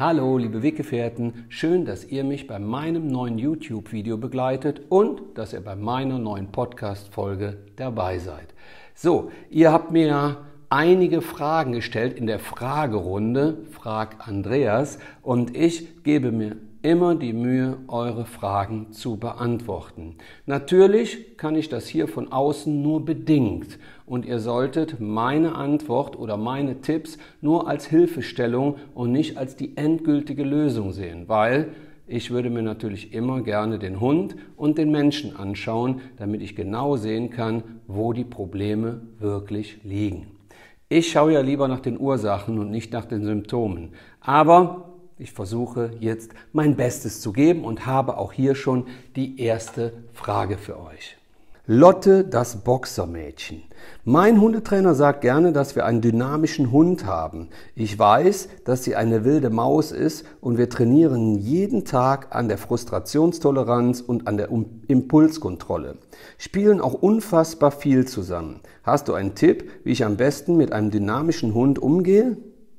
Hallo liebe Weggefährten, schön, dass ihr mich bei meinem neuen YouTube-Video begleitet und dass ihr bei meiner neuen Podcast-Folge dabei seid. So, ihr habt mir einige Fragen gestellt in der Fragerunde, Frag Andreas, und ich gebe mir immer die Mühe, eure Fragen zu beantworten. Natürlich kann ich das hier von außen nur bedingt und ihr solltet meine Antwort oder meine Tipps nur als Hilfestellung und nicht als die endgültige Lösung sehen, weil ich würde mir natürlich immer gerne den Hund und den Menschen anschauen, damit ich genau sehen kann, wo die Probleme wirklich liegen. Ich schaue ja lieber nach den Ursachen und nicht nach den Symptomen, aber ich versuche jetzt mein Bestes zu geben und habe auch hier schon die erste Frage für euch. Lotte, das Boxermädchen. Mein Hundetrainer sagt gerne, dass wir einen dynamischen Hund haben. Ich weiß, dass sie eine wilde Maus ist und wir trainieren jeden Tag an der Frustrationstoleranz und an der Impulskontrolle. Spielen auch unfassbar viel zusammen. Hast du einen Tipp, wie ich am besten mit einem dynamischen Hund umgehe?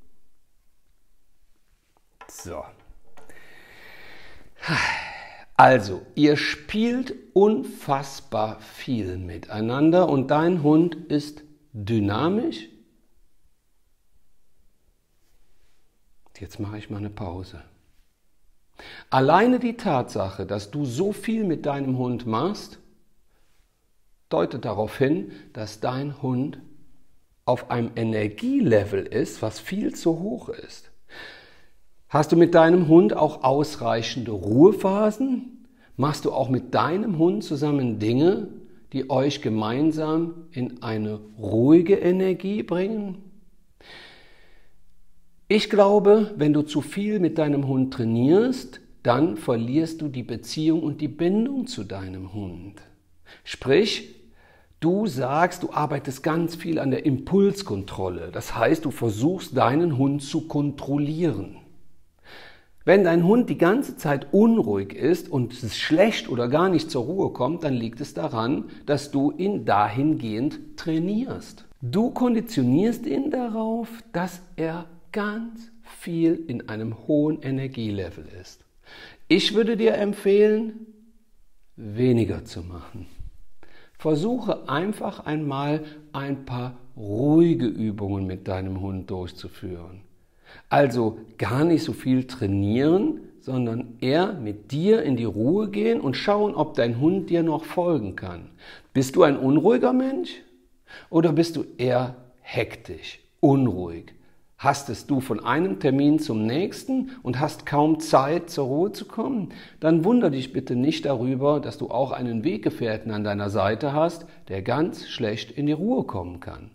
So. Also, ihr spielt unfassbar viel miteinander und dein Hund ist dynamisch. Jetzt mache ich mal eine Pause. Alleine die Tatsache, dass du so viel mit deinem Hund machst, deutet darauf hin, dass dein Hund auf einem Energielevel ist, was viel zu hoch ist. Hast du mit deinem Hund auch ausreichende Ruhephasen? Machst du auch mit deinem Hund zusammen Dinge, die euch gemeinsam in eine ruhige Energie bringen? Ich glaube, wenn du zu viel mit deinem Hund trainierst, dann verlierst du die Beziehung und die Bindung zu deinem Hund. Sprich, du sagst, du arbeitest ganz viel an der Impulskontrolle. Das heißt, du versuchst, deinen Hund zu kontrollieren. Wenn dein Hund die ganze Zeit unruhig ist und es schlecht oder gar nicht zur Ruhe kommt, dann liegt es daran, dass du ihn dahingehend trainierst. Du konditionierst ihn darauf, dass er ganz viel in einem hohen Energielevel ist. Ich würde dir empfehlen, weniger zu machen. Versuche einfach einmal ein paar ruhige Übungen mit deinem Hund durchzuführen. Also gar nicht so viel trainieren, sondern eher mit dir in die Ruhe gehen und schauen, ob dein Hund dir noch folgen kann. Bist du ein unruhiger Mensch oder bist du eher hektisch, unruhig? Hastest du von einem Termin zum nächsten und hast kaum Zeit, zur Ruhe zu kommen? Dann wundere dich bitte nicht darüber, dass du auch einen Weggefährten an deiner Seite hast, der ganz schlecht in die Ruhe kommen kann.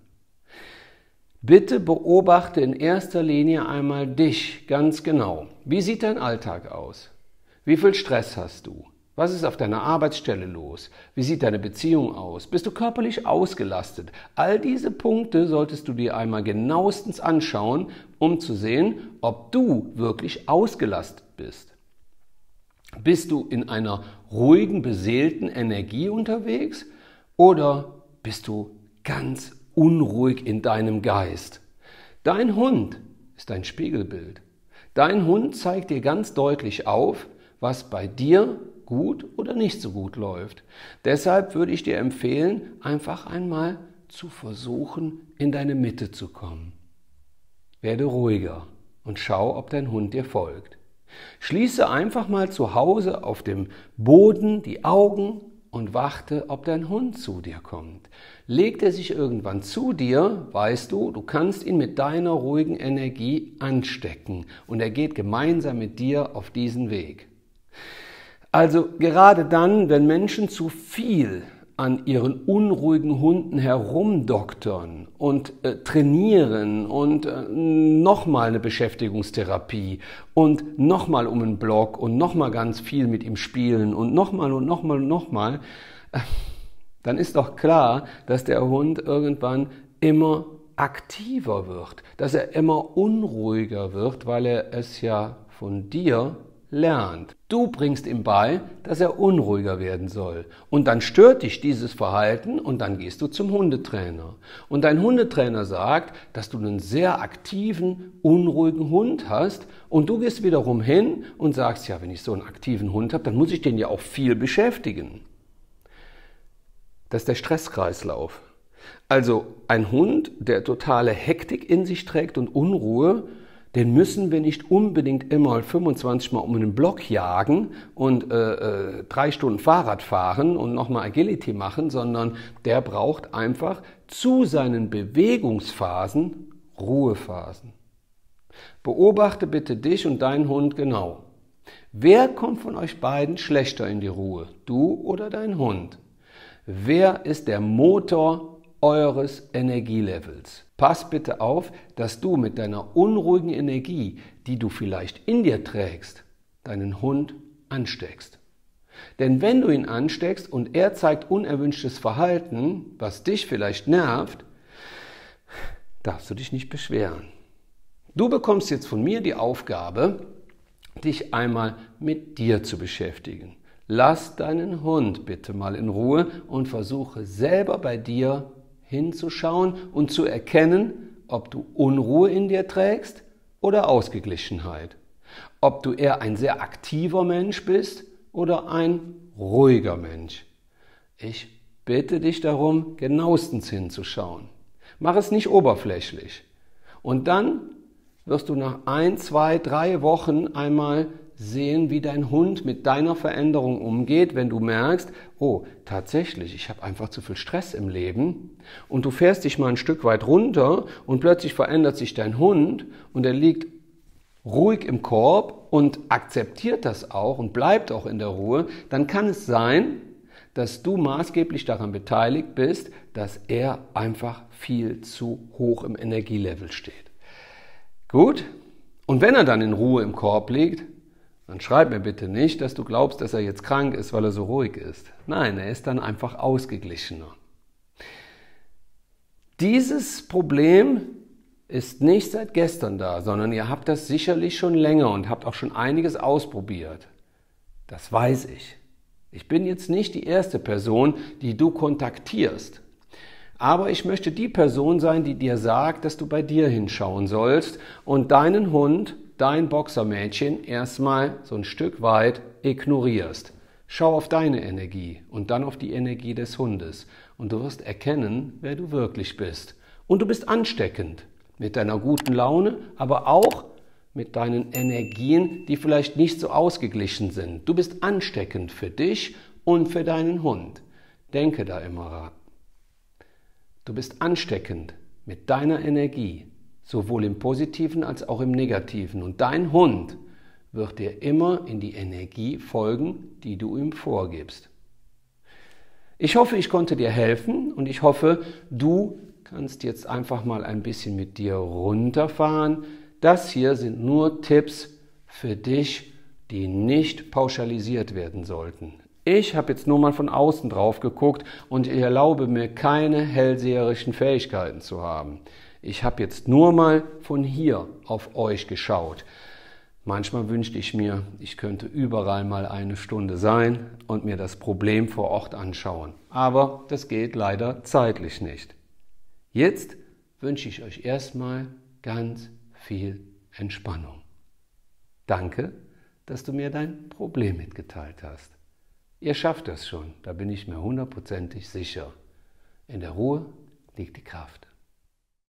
Bitte beobachte in erster Linie einmal dich ganz genau. Wie sieht dein Alltag aus? Wie viel Stress hast du? Was ist auf deiner Arbeitsstelle los? Wie sieht deine Beziehung aus? Bist du körperlich ausgelastet? All diese Punkte solltest du dir einmal genauestens anschauen, um zu sehen, ob du wirklich ausgelastet bist. Bist du in einer ruhigen, beseelten Energie unterwegs oder bist du ganz unruhig in deinem Geist? Dein Hund ist ein Spiegelbild. Dein Hund zeigt dir ganz deutlich auf, was bei dir gut oder nicht so gut läuft. Deshalb würde ich dir empfehlen, einfach einmal zu versuchen, in deine Mitte zu kommen. Werde ruhiger und schau, ob dein Hund dir folgt. Schließe einfach mal zu Hause auf dem Boden die Augen und warte, ob dein Hund zu dir kommt. Legt er sich irgendwann zu dir, weißt du, du kannst ihn mit deiner ruhigen Energie anstecken und er geht gemeinsam mit dir auf diesen Weg. Also gerade dann, wenn Menschen zu viel an ihren unruhigen Hunden herumdoktern und trainieren und nochmal eine Beschäftigungstherapie und nochmal um einen Block und nochmal ganz viel mit ihm spielen und nochmal und nochmal und nochmal, dann ist doch klar, dass der Hund irgendwann immer aktiver wird, dass er immer unruhiger wird, weil er es ja von dir lernt. Du bringst ihm bei, dass er unruhiger werden soll. Und dann stört dich dieses Verhalten und dann gehst du zum Hundetrainer. Und dein Hundetrainer sagt, dass du einen sehr aktiven, unruhigen Hund hast. Und du gehst wiederum hin und sagst, ja, wenn ich so einen aktiven Hund habe, dann muss ich den ja auch viel beschäftigen. Das ist der Stresskreislauf. Also ein Hund, der totale Hektik in sich trägt und Unruhe, den müssen wir nicht unbedingt immer 25 Mal um einen Block jagen und 3 Stunden Fahrrad fahren und nochmal Agility machen, sondern der braucht einfach zu seinen Bewegungsphasen Ruhephasen. Beobachte bitte dich und deinen Hund genau. Wer kommt von euch beiden schlechter in die Ruhe? Du oder dein Hund? Wer ist der Motor eures Energielevels? Pass bitte auf, dass du mit deiner unruhigen Energie, die du vielleicht in dir trägst, deinen Hund ansteckst. Denn wenn du ihn ansteckst und er zeigt unerwünschtes Verhalten, was dich vielleicht nervt, darfst du dich nicht beschweren. Du bekommst jetzt von mir die Aufgabe, dich einmal mit dir zu beschäftigen. Lass deinen Hund bitte mal in Ruhe und versuche selber bei dir hinzuschauen und zu erkennen, ob du Unruhe in dir trägst oder Ausgeglichenheit. Ob du eher ein sehr aktiver Mensch bist oder ein ruhiger Mensch. Ich bitte dich darum, genauestens hinzuschauen. Mach es nicht oberflächlich. Und dann wirst du nach 1, 2, 3 Wochen einmal sehen, wie dein Hund mit deiner Veränderung umgeht, wenn du merkst, oh, tatsächlich, ich habe einfach zu viel Stress im Leben und du fährst dich mal ein Stück weit runter und plötzlich verändert sich dein Hund und er liegt ruhig im Korb und akzeptiert das auch und bleibt auch in der Ruhe, dann kann es sein, dass du maßgeblich daran beteiligt bist, dass er einfach viel zu hoch im Energielevel steht. Gut? Und wenn er dann in Ruhe im Korb liegt, dann schreib mir bitte nicht, dass du glaubst, dass er jetzt krank ist, weil er so ruhig ist. Nein, er ist dann einfach ausgeglichener. Dieses Problem ist nicht seit gestern da, sondern ihr habt das sicherlich schon länger und habt auch schon einiges ausprobiert. Das weiß ich. Ich bin jetzt nicht die erste Person, die du kontaktierst. Aber ich möchte die Person sein, die dir sagt, dass du bei dir hinschauen sollst und deinen Hund, dein Boxermädchen erstmal so ein Stück weit ignorierst. Schau auf deine Energie und dann auf die Energie des Hundes und du wirst erkennen, wer du wirklich bist. Und du bist ansteckend mit deiner guten Laune, aber auch mit deinen Energien, die vielleicht nicht so ausgeglichen sind. Du bist ansteckend für dich und für deinen Hund. Denke da immer ran. Du bist ansteckend mit deiner Energie, sowohl im Positiven als auch im Negativen. Und dein Hund wird dir immer in die Energie folgen, die du ihm vorgibst. Ich hoffe, ich konnte dir helfen und ich hoffe, du kannst jetzt einfach mal ein bisschen mit dir runterfahren. Das hier sind nur Tipps für dich, die nicht pauschalisiert werden sollten. Ich habe jetzt nur mal von außen drauf geguckt und ich erlaube mir keine hellseherischen Fähigkeiten zu haben. Ich habe jetzt nur mal von hier auf euch geschaut. Manchmal wünschte ich mir, ich könnte überall mal eine Stunde sein und mir das Problem vor Ort anschauen. Aber das geht leider zeitlich nicht. Jetzt wünsche ich euch erstmal ganz viel Entspannung. Danke, dass du mir dein Problem mitgeteilt hast. Ihr schafft das schon, da bin ich mir 100%ig sicher. In der Ruhe liegt die Kraft.